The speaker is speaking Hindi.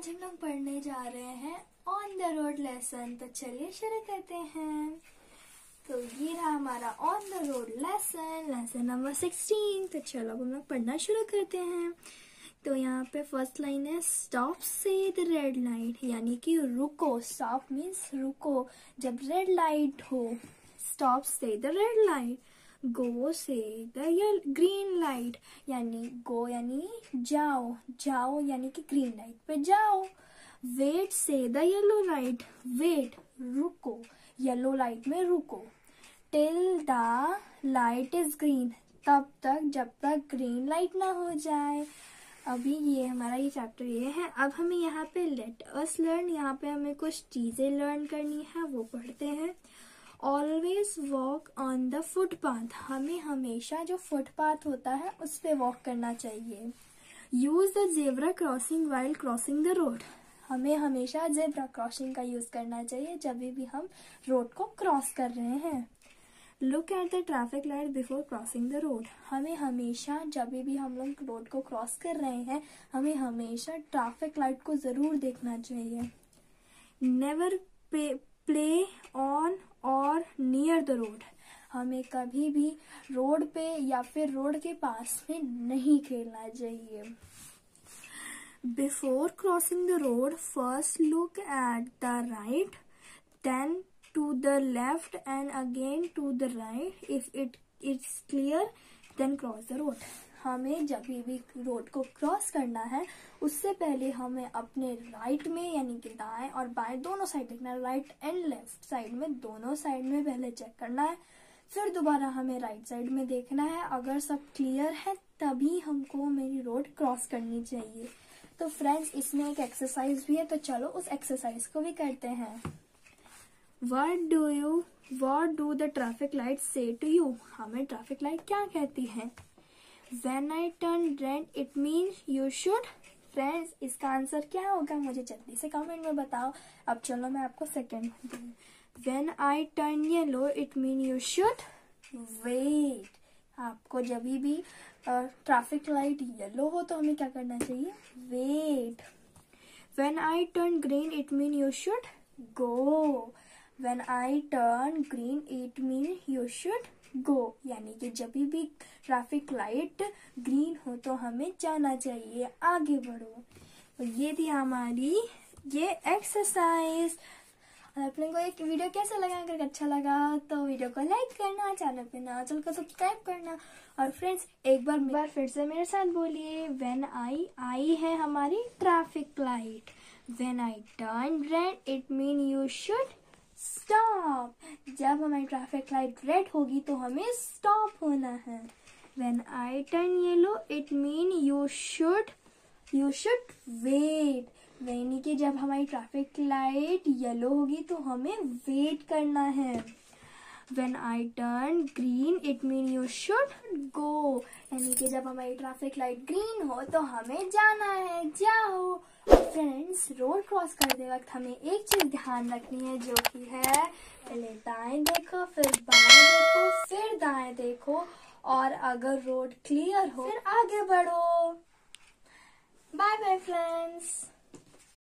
आज हम लोग पढ़ने जा रहे हैं ऑन द रोड लेसन। तो चलिए शुरू करते हैं। तो ये रहा हमारा on the road lesson number 16। तो चलो अब हम लोग पढ़ना शुरू करते हैं। तो यहाँ पे फर्स्ट लाइन है stop say the red light, यानी कि रुको। स्टॉप मीन्स रुको जब रेड लाइट हो। Stop say the red light, go say the green light, यानी गो यानी जाओ, जाओ यानी कि ग्रीन लाइट पे जाओ। Wait say the yellow light, wait रुको, येलो लाइट में रुको। Till the light is green, तब तक जब तक ग्रीन लाइट ना हो जाए। अभी ये हमारा ये चैप्टर ये है। अब हमें यहाँ पे लेट अस लर्न, यहाँ पे हमें कुछ चीजें लर्न करनी है, वो पढ़ते हैं। Always walk on the footpath, हमें हमेशा जो फुटपाथ होता है उस पे वॉक करना चाहिए। Use the zebra crossing while crossing the road, हमें हमेशा जेब्रा क्रॉसिंग का यूज करना चाहिए जब भी हम रोड को क्रॉस कर रहे हैं। Look at the traffic light before crossing the road, हमें हमेशा जब भी हम लोग रोड को क्रॉस कर रहे हैं हमें हमेशा ट्रैफिक लाइट को जरूर देखना चाहिए। Never play on or near the road, हमें कभी भी रोड पे या फिर रोड के पास में नहीं खेलना चाहिए। Before crossing the road first look at the right, then to the left and again to the right. If it's clear then cross the road, हमें जब भी रोड को क्रॉस करना है उससे पहले हमें अपने राइट में यानी कि दाएं और बाएं दोनों साइड देखना है। राइट एंड लेफ्ट साइड में दोनों साइड में पहले चेक करना है, फिर दोबारा हमें राइट साइड में देखना है। अगर सब क्लियर है तभी हमको मेरी रोड क्रॉस करनी चाहिए। तो फ्रेंड्स इसमें एक एक्सरसाइज भी है, तो चलो उस एक्सरसाइज को भी करते हैं। What do the traffic lights say to you? हमें ट्रैफिक लाइट क्या कहती है? When I turn red, it means you should. Friends इसका आंसर क्या होगा मुझे जल्दी से कमेंट में बताओ। अब चलो मैं आपको सेकंड दूँ। When I turn yellow, it means you should wait. आपको जब भी ट्रैफिक लाइट येलो हो तो हमें क्या करना चाहिए? Wait. When I turn green, it means you should go. When I turn green, it means you should go. यानी कि जब भी ट्रैफिक लाइट ग्रीन हो तो हमें जाना चाहिए, आगे बढ़ो। तो ये थी हमारी ये एक्सरसाइज। और आप लोगों को एक वीडियो कैसा लगा? अगर अच्छा लगा तो वीडियो को लाइक करना, चैनल पे नया चैनल को सब्सक्राइब करना। और फ्रेंड्स एक बार फिर से मेरे साथ बोलिए। व्हेन आई है हमारी traffic light. When I turn red it mean you should stop, जब हमारी ट्रैफिक लाइट रेड होगी तो हमें स्टॉप होना है। When I turn yellow it mean you should wait, यानी कि जब हमारी ट्रैफिक लाइट येलो होगी तो हमें वेट करना है। When I turn green it mean you should go, यानी कि जब हमारी ट्रैफिक लाइट ग्रीन हो तो हमें जाना है, जाओ। फ्रेंड्स रोड क्रॉस करते वक्त हमें एक चीज ध्यान रखनी है जो कि है पहले दाएं देखो, फिर बाएं देखो, फिर दाएं देखो, और अगर रोड क्लियर हो फिर आगे बढ़ो। Bye bye friends.